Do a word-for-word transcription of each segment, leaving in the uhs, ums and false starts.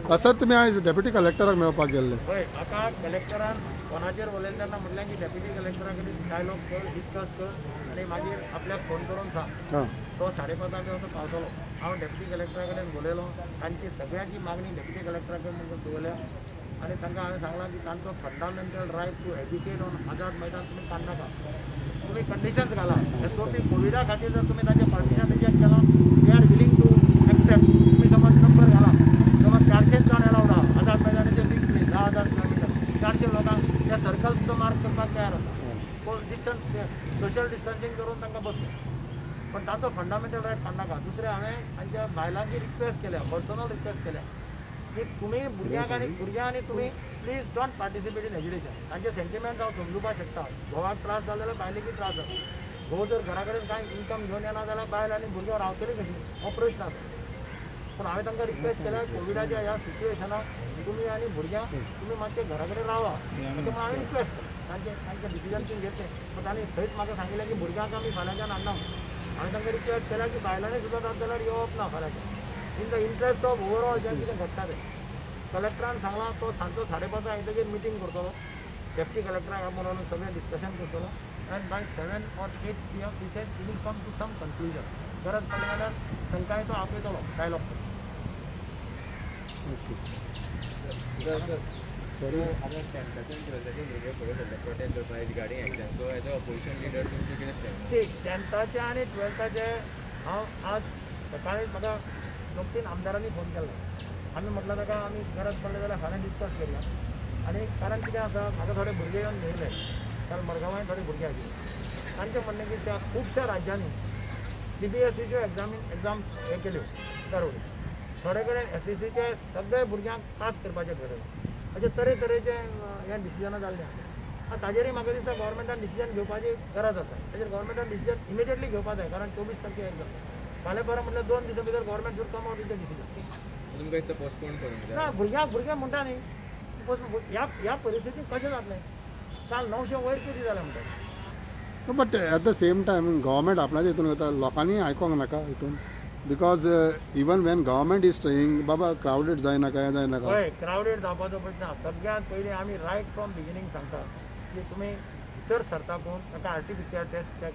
Sir तुम्ही आज deputy कलेक्टराक मेळपाक गेल्ले हय म्हाका कलेक्टरान फोनाचेर उलयले तेन्ना म्हटलें की डेप्युटी कलेक्टरा कडेन डायलॉग कर डिस्कस कर आनी मागीर आपल्याक फोन करून सांग हां तो साडे पांचांक असो पावतलो हांव डेप्युटी कलेक्टरा कडेन उलयलो तांची सगळ्यांची मागणी डेप्युटी कलेक्टरा कडेन म्हणून दवरल्या आनी तांकां हांवें सांगलां की तांचो fundamental right to educate on Azad Maidan तुमी काडनाका तुम्ही कंडिशन्स घाला एस ओ पी कोविडा खातीर जर तुम्ही ताचें परमिशन रिजेक्ट केलां they are willing to accept तुम्ही समज नंबर घाला समज चारशे जण एलावड आहा आझाद मैदानाचे बीग प्लेस धा हजार किलोमिटर चारशे लोकांक त्या सर्कल सुद्दां मार्क करपाक तयार आसा डिस्टन्स सोशल डिस्टन्सिंग करून तांकां बसले पण ताचो फंडामेंटल रायट काडनाका दुसरें हांवें तांच्या बायलांची रिक्वेस्ट केल्या पर्सनल रिक्वेस्ट केल्या की तुम्ही भुरग्यांक आनी भुरग्यां आनी तुमी please don't participate in education तांचे सेंटिमेंट्स हांव समजुपाक शकता घोवाक त्रास जालो जाल्यार बायलेकी त्रास जाता घोव जर घरा कडेन कांय इन्कम घेवन येना जाल्यार बायल आनी भुरग्यां रावतली कशी हो प्रश्न आसा पूण हांवें तांकां रिक्वेस्ट केल्या कोविडाच्या ह्या सिच्युएशनाक तुमी आनी भुरग्यां तुमी मातशे घरा कडेन रावा अशें म्हणून हांवें रिक्वेस्ट केलें तांचे तांचे डिसिजन ती घेतलें पूण तांणी थंयच म्हाका सांगिल्लें की भुरग्यांक आमी फाल्यांच्यान हाडना हांवें तांकां रिक्वेस्ट केल्या की बायलांनी सुद्दां जाता जाल्यार येवप ना फाल्यांच्यान in the interest of overall जें कितें घडटा तें कलेक्टरान सांगला तो सांजचो साडे पांचांक येतकीर मिटींग करतलो डेप्टी कलेक्टराक बोलावन सगळें डिस्कशन करतलो and by seven or eight P M they said we will come to some conclusion गरज पडले जाल्यार तांकांय तो आपयतलो डायलॉग ओके सर आमी टेंथाचे ट्वेल्थाचे भुरगे पळयले प्रोटेस्ट करपा हेजी गाडी action so as a opposition leader तुमचे कितें स्टँड सी टेंथाचे आनी ट्वेल्थाचे हांव आज सकाळी म्हाका दोन तीन आमदारांनी फोन केल्लो आमी म्हटलं ताका आमी गरज पडले जाल्यार फाल्यां डिस्कस करया आनी कारण कितें आसा म्हाका थोडे भुरगे येवन मेळिल्ले काल मडगांवांय थोडे भुरगे आशिल्ले तांचें म्हणणें की त्या खुबश्या राज्यांनी सी बी एस सीच्यो एग्जामी एग्जाम्स हे केल्यो तरवड्यो थोडे कडेन एस एस सीचे सगळे भुरग्यांक पास करपाचें ठरयलें अशे तरेतरेचे हे डिसिजनां जाल्ले आसा ताजेरय म्हाका दिसता गव्हर्मेंटान डिसिजन घेवपाची गरज आसा ताजेर गव्हर्मेंटान डिसिजन इमिजिएटली घेवपाक जाय कारण चोवीस तारखे एग्जाम फाल्यां परं म्हटल्यार दोन दिसां भितर government should come out with the decision तुमकां दिसता पोस्टपोन करूंक ना भुरग्यांक भुरगे म्हणटा न्ही ह्या ह्या परिस्थितीक कशें जातलें काल णवशे वयर कितें जालें म्हणटा but at the same time government आपणाच्या हितून घेता लोकांनी आयकोंक नाका हितून because even when government is staying बाबा क्रावडेड जायनाका हें जायनाका हय क्रावडेड जावपाचो प्रश्न आसा सगळ्यांत पयलीं आमी रायट फ्रॉम बिगिनींग सांगता की तुमी भितर सरता कोण ताका R T P C R test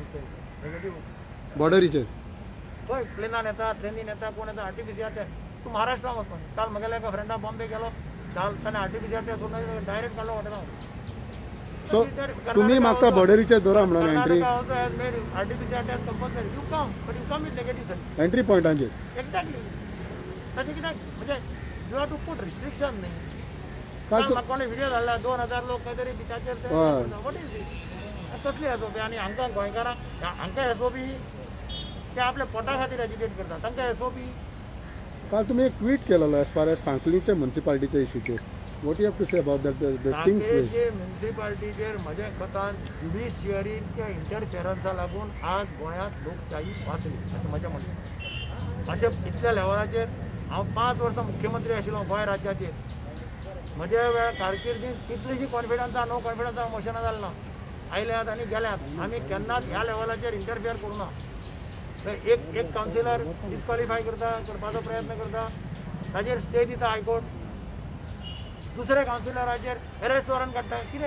negative बॉर्डरीचेर हय प्लेनान येता ट्रेनीन येता कोण येता R T P C R test तूं महाराष्ट्रान वचपाक काल म्हगेल्या एका फ्रेंडा बॉम्बे गेलो काल ताणें R T P C R test करून डायरेक्ट काडलो हॉटेलान सो तुमी मागता बॉर्डरीचेर दवरा म्हणून entry R T P C R test compulsory you come but you come with negative certificate entry पॉयंटांचेर एक्झॅक्टली तशें कित्याक म्हणजे you have to put restriction न्ही काल म्हाका कोणी व्हिडिओ धाडला दोन हजार लोक खंय तरी बिचाचेर वॉट इज दीस कसली एस ओ पी आनी हांकां गोंयकारांक हांकां एस ओ पी ते आपल्या पोटा खातीर एज्युकेट करता तांकां एस ओ पी काल तुमी एक ट्वीट केलेलो एज फार एज सांखलीचे म्युनिसिपालिटीच्या इशूचेर what you have to say about that the things सांखळेचे म्युनिसिपालिटीचेर म्हजे कोतान ज्युडिशियरीच्या इंटरफियरन्सा लागून आज गोंयांत लोकशाही वाचली अशें म्हजें म्हणणें अशें इतल्या लेवलाचेर हांव पांच वर्सां मुख्यमंत्री आशिल्लो गोंय राज्याचेर म्हज्या वेळा कारकिर्दींत कितलीशी कॉन्फिडन्सा नो कॉन्फिडन्सा मोशनां जालें ना आयल्यात आनी गेल्यात आमी केन्नाच ह्या लेवलाचेर इंटरफियर करूं ना एक एक कावन्सिलर डिस्क्वॉलिफाय करता करपाचो प्रयत्न करता ताजेर स्टे दिता हायकोर्ट दुसऱ्या कावन्सिलराचेर अरेस्ट वॉरंट काडटा कितें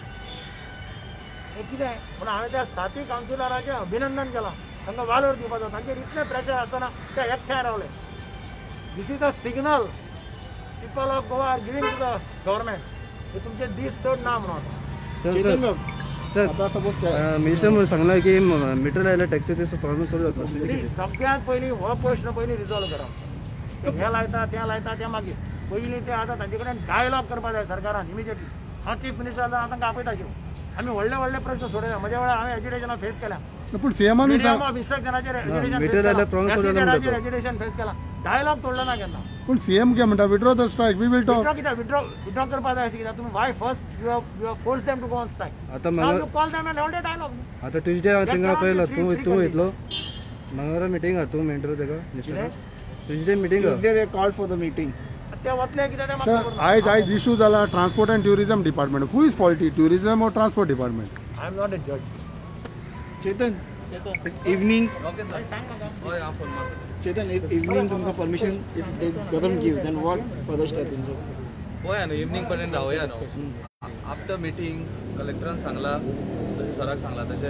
हें कितें म्हणून हांवें त्या सातूय कावन्सिलराचें अभिनंदन केलां तांकां वालोर दिवपाचो तांचेर इतलें प्रेशर आसतना ते एकठांय रावले this is the signal people of Goa are giving to the government हे तुमचे दीस चड ना म्हणून सर आता सपोज मिनिस्टर सांगला की मीटर लायला टॅक्सी प्रॉब्लेम सॉल्व जाता सगळ्यात पयलीं हो प्रश्न पयलीं रिजॉल्व करप हे लायता तें लायता तें मागीर पयलीं ते आतां तांचे कडेन डायलॉग करपा जाय सरकारान इमिजिएटली हांव चीफ मिनिस्टर जाल्यार हांव तांकां आपयता आशिल्लो आमी व्हडले व्हडले प्रश्न सोडयला म्हज्या वेळार हांवें एज्युकेशनां फेस केल्या पूण सीएमान इन्स्ट्रक्शनाचेर एज्युकेशन एज्युकेशन फेस केला डायलॉग तोडलो ना केन्ना पूण सीएम कितें म्हणटा withdraw the strike we will talk withdraw कित्याक विड्रॉ विड्रॉ करपा जाय अशें कित्याक तुमी why first you have you have force them to go on strike आतां now you call them and all dialogue आतां ट्युजडे हांव थिंगा पळयलो तूं तूं वयतलो मंगळारा मिटींग आहा तूं मेंटर तेका Tuesday meeting Tuesday they call for the meeting ते वतले कित्याक ते सर आयज आयज इशू जाला transport and tourism department who is faulty tourism or transport department I am not a जज चेतन इवनिंग ओके सर सांग म्हाका हय हांव फोन मारता Chetan, if evening तुमका permission, if they doesn't give, then what further step in it? पळया न्हू evening पर्यंत रावया न्हू आफ्टर मिटींग कलेक्टरान सांगला तशें सराक सांगला तशें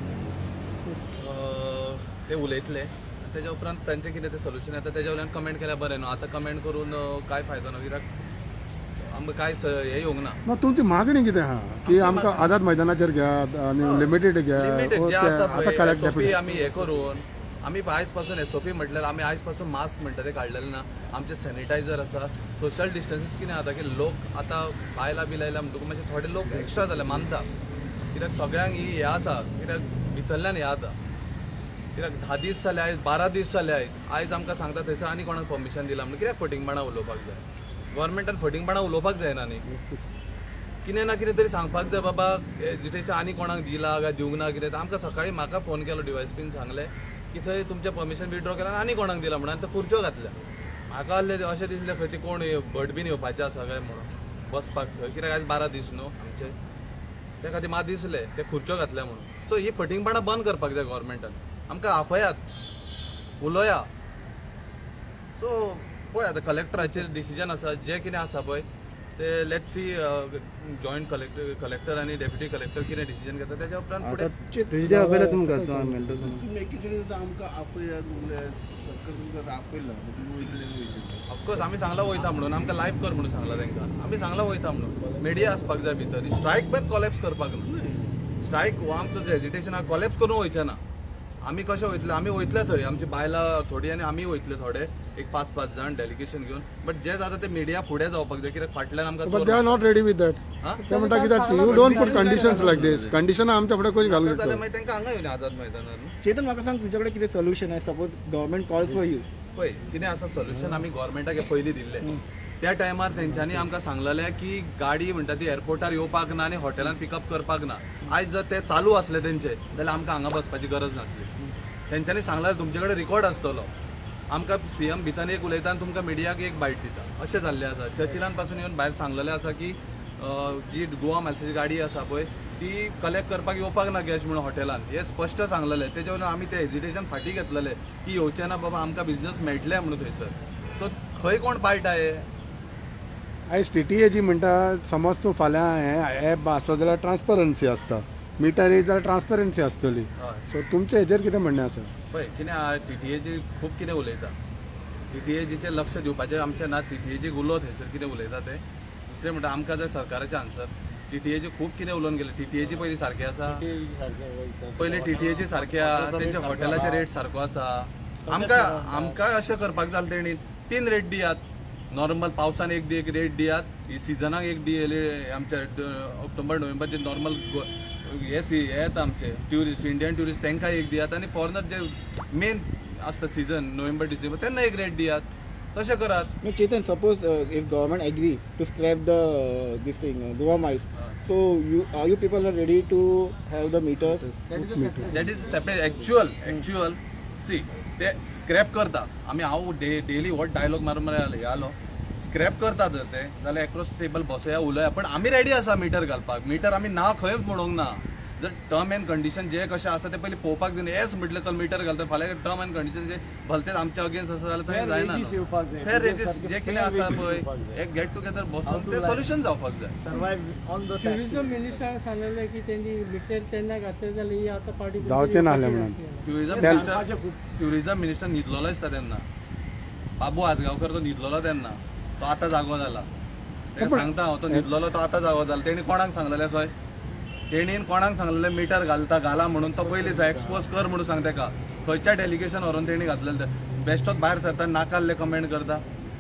अं, ते उलयतले तेज्या उपरांत तांचें कितें तें सोल्युशन येता तेज्या वयल्यान कमेंट केल्यार बरें न्हू आतां कमेंट करून अं, काय फायदो ना कित्याक आमकां कांय स- हें येवंक ना ना तुमची मागणी कितें आहा की आमकां आझाद मैदानाचेर घेयात आनी लिमिटेड घ्या लिमिटेड ओ जे ते आसा आतां कलेक्ट एसओपी आमी हे करून आमी आयज पासून एसओपी म्हटल्यार आमी आयज पासून मास्क म्हणटा ते काडलेले ना आमचे सॅनिटायझर आसा सोशल डिस्टन्सीस कितें जाता की लोक आतां बायलां बी लायला म्हणटकूच मातशे थोडे लोक एक्स्ट्रा जाले मानता कित्याक सगळ्यांक ही हे आसा कित्याक भितरल्यान हे जाता कित्याक धा दीस जाले आयज बारा दीस जाले आयज आयज आमकां सांगता थंयसर आनी कोणाक परमिशन दिला म्हणून कित्याक फटिंगपणां उलोवपाक जाय गव्हर्मेंटान फटिंगपणां उलोवपाक जायना न्ही कितें ना कितें तरी सांगपाक जाय बाबा एजिटेशन आनी कोणाक दिला काय दिवंक ना कितें आमकां सकाळीं म्हाका फोन केलो डिवायसपीन सांगलें की थंय तुमचें परमिशन विड्रॉ केलां आनी कोणाक दिला म्हणून आनी ते खुर्च्यो घातल्या म्हाका आसलें अशें दिसलें खंय ती कोण भट बीन येवपाचें आसा काय म्हणून बसपाक थंय कित्याक आयज बारा दीस न्हू आमचे त्या खातीर म्हाका दिसलें ते खुर्च्यो घातल्या म्हणून सो ही फटिंगपणां बंद करपाक जाय गव्हर्मेंटान आमकां आफयात उलोया सो पळय आतां कलेक्टराचेर डिसिजन आसा जें कितें आसा पळय ते let see joint collector collector आनी डेप्युटी कलेक्टर कितें डिसिजन घेता तेज्या उपरांत फुडें ट्युजडे आपयला तुमकां तो हांवें मेळटा ऑफकोर्स आमी सांगला वयता म्हणून आमकां लायव्ह कर म्हणून सांगला तांकां आमी सांगला वयता म्हणून मिडिया आसपाक जाय भितर स्ट्रायक बॅक कॉलेप्स करपाक न्हू स्ट्रायक हो आमचो जे एजिटेशन आहा कॉलेप्स करून वयचें ना आमी कशें वयतले आमी वयतले थंय आमची बायलां थोडी आनी आमी वयतले थोडे एक पांच पांच जाण डेलिगेशन घेवन बट जे जाता ते मिडिया फुडें जावपाक जाय कित्याक फाटल्यान आमकां but they are not ready with that ते म्हणटा कित्याक you don't put conditions like this कंडिशनां आमच्या फुडें खंय घालूंक जाल्यार शकता मागीर तांकां हांगा येवन आझाद मैदानार न्हू Chetan, म्हाका सांग तुझ्याकडे कितें सोल्युशन आहे suppose government calls for you पळय कितें आसा सोल्युशन आमी गव्हर्मेंटाक हे पयलीं दिल्लें त्या टायमार तेंच्यांनी आमकां सांगलेलें की गाडी म्हणटा ती एअरपोर्टार येवपाक ना आनी हॉटेलान पिकअप करपाक ना आयज जर ते चालू आसले तेंचे जाल्यार आमकां हांगा बसपाची गरज नासली तेंच्यांनी सांगल्यार तुमचे कडेन रिकॉर्ड आसतलो आमकां सीएम भितर एक उलयता आनी तुमकां मिडियाक एक बायट दिता अशें जाल्लें आसा चर्चिलान पासून येवन भायर सांगलेलें आसा की जी गोवा मायल्साची गाडी आसा पळय ती कलेक्ट करपाक येवपाक ना गॅस म्हणून हॉटेलान हे स्पश्ट सांगलेलें तेच्या वयल्यान आमी ते हेजिटेशन फाटीं घेतलेले की येवचें ना बाबा आमकां बिझनस मेळटलें म्हणून थंयसर सो खंय कोण पाळटा हे आयज टी टी ए जी म्हणटा समज तूं फाल्यां हें एप आसत जाल्यार ट्रान्सपरन्सी आसता मिटर येयत जाल्यार ट्रान्सपरन्सी आसतली सो तुमचें हेजेर कितें म्हणणें आसा पळय कितें टी टी एची खूब कितें उलयता टी टी एजीचेर लक्ष दिवपाचें आमचें ना टी टी एजीक उलो थंयसर कितें उलयता ते दुसरें म्हणटा आमकां जाय सरकाराचें आन्सर टी टी एजी खूब कितें उलोवन गेले टी टी एजी पयलीं सारकें आसा पयलीं टी टी एजी सारकें आसा तेंच्या हॉटेलाचे रेट सारको आसा आमकां आमकां अशें करपाक जालें तेणी तीन रेट दियात नॉर्मल पावसान एक दी एक रेट दियात सिजनाक एक दी आमच्या ऑक्टोबर नोव्हेंबरचे नॉर्मल हे सी हे येता आमचे ट्युरिस्ट इंडियन ट्युरिस्ट तांकां एक दियात आनी फॉरनर जे मेन आसता सिजन नोव्हेंबर डिसेंबर तेन्ना एक रेट दियात तशें करात No, Chetan, suppose uh, if government agree to scrap the uh, this thing, uh, Goa miles, so you are you people are ready to have the meters? That is separate actual actual see ते scrap करता आमी हांव day daily हो dialogue मारून मारून हे आलो scrap करता जर ते जाल्यार एक्रॉस टेबल बसोया उलोवया पण आमी रेडी आसा मिटर घालपाक मिटर आमी ना खंयच म्हणूंक ना जर टर्म एंड कंडिशन जे कशें आसा ते पयलीं पळोवपाक जाय हेच म्हटलें चल मिटर घालता फाल्यां टर्म एंड कंडिशन जे भलतेच आमच्या अगेन्स्ट आसा जाल्यार थंय जायना फेर रेजीस जे कितें आसा पळय एक गेट टुगेदर बसून ते सोल्युशन जावपाक जाय ट्युरिझम मिनिस्टरान सांगलेलें की त्यांनी मिटर तेन्ना घातले जाल्यार ही आतां पार्टी जावचें ना जालें म्हणून ट्युरिझम मिनिस्टर ट्युरिझम मिनिस्टर न्हिदलोलो दिसता तेन्ना बाबू आजगांवकर तो न्हिदलोलो तेन्ना तो आतां जागो जाला तेका सांगता हांव तो न्हिदलोलो तो आतां जागो जाला तेणी कोणाक सांगलेलें खंय तेणीन कोणाक सांगलेलें मिटर घालता घाला म्हणून तो पयलीं एक्सपोज कर म्हणून सांग तेका खंयच्या डेलिगेशन व्हरून तेणी घातलेलें तें बेश्टोच भायर सरता नाकाल्ले कमेंट करता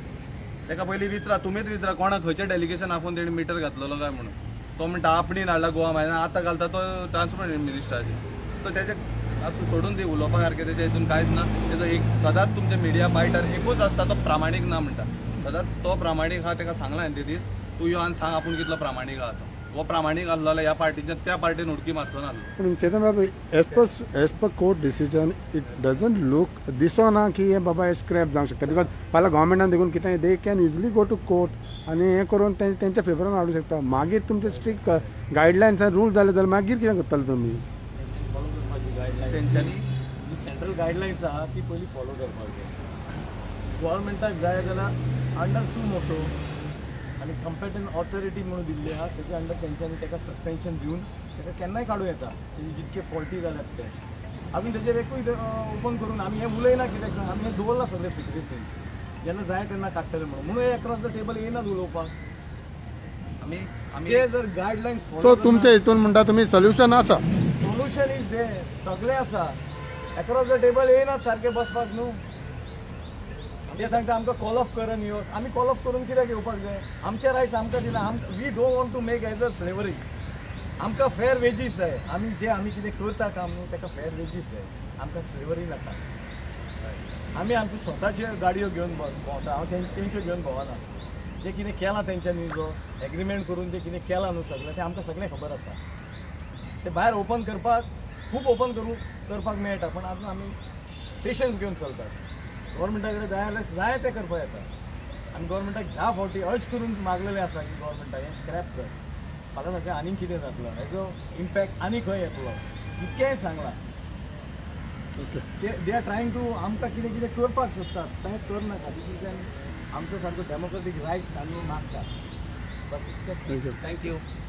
तेका पयलीं विचरा तुमीच विचरा कोणाक खंयचें डेलिगेशन आपोवन तेणी मिटर घातलेलो काय म्हणून तो म्हणटा आपणीन हाडला गोवा मायल्यान आतां घालता तो ट्रान्सपोर्ट मिनिस्टराची तो तेजे असं सोडून दी उलोवपा सारकें तेजे हितून कांयच ना तेजो एक सदांच तुमचे मिडिया बायटर एकूच आसता तो प्रामाणीक ना म्हणटा सदांच तो प्रामाणीक आहा तेका सांगला हांवें ते दीस तूं यो आनी सांग आपूण कितलो प्रामाणीक आहा तो हो प्रामाणीक आसलो जाल्यार ह्या पार्टीच्या त्या पार्टीन उडकी मारचो नासलो पूण चेतन बाबा as per as per court decision it doesn't look दिसना की हे बाबा हे स्क्रॅप जावंक शकता बिकॉज फाल्यां गव्हर्मेंटान देखून कितें they can easily go to court आनी हें करून तेंच्या फेवरान हाडूंक शकता मागीर तुमचे स्ट्रिक्ट गायडलायन्स रूल जाले जाल्यार मागीर कितें करतले तुमी तेंच्यांनी जी सेंट्रल गायडलायन्स आहा ती पयलीं फॉलो करपाक जाय गोवोरमेंटाक जाय जाल्यार अंडर सू मोटो आनी कंपेटंट ऑथॉरिटी म्हणून दिल्ली आहा तेजे अंडर तेंच्यांनी ताका सस्पेन्शन दिवन ताका केन्नाय काडूं येता तेजे जितके फॉल्टी जाल्यात ते अजून तेजेर एकूय ओपन करून आमी हें उलयना कित्याक सांग आमी हें दवरलां सगळें सिक्रेसी जेन्ना जाय तेन्ना काडटले म्हणून म्हणून हे अक्रॉस द टेबल येयनात उलोवपाक आमी आमी ते जर गायडलायन्स सो तुमच्या हितून म्हणटा तुमी सोल्युशन आसा सोल्युशन इज दे सगळें आसा अक्रॉस द टेबल येयनात सारके बसपाक न्हू ते सांगता आमकां कॉल ऑफ करन यो आमी कॉल ऑफ करून कित्याक येवपाक जाय आमचे रायट्स आमकां दिला आम we don't want to make as a slavery आमकां फेर वेजीस जाय आमी जे आमी कितें करता काम न्हू ताका फेर वेजीस जाय आमकां स्लेवरी नाका आमी आमच्यो स्वताच्यो गाडयो घेवन भोंवता हांव तेंच्यो घेवन भोंवना जे कितें केलां तेंच्यांनी जो एग्रीमेंट करून जे कितें केलां न्हू सगळें तें आमकां सगळें खबर आसा ते भायर ओपन करपाक खूब ओपन करूं करपाक मेळटा पण आजून आमी पेशन्स घेवन चलतात गव्हर्मेंटा कडेन जाय जाल्यार जाय तें करपाक येता आमी गव्हर्मेंटाक धा फावटी अर्ज करून मागलेलें आसा की गव्हर्मेंटा हें स्क्रॅप कर फाल्यां सारकें आनीक कितें जातलो हेजो इम्पॅक्ट आनी खंय येतलो इतकेंय सांगलां दे आर ट्रायंग टू आमकां कितें कितें करपाक सोदतात तें करनाका दीस इज एन आमचो सारको डेमोक्रेटीक रायट्स आमी मागतात बस इतकेंच थँक्यू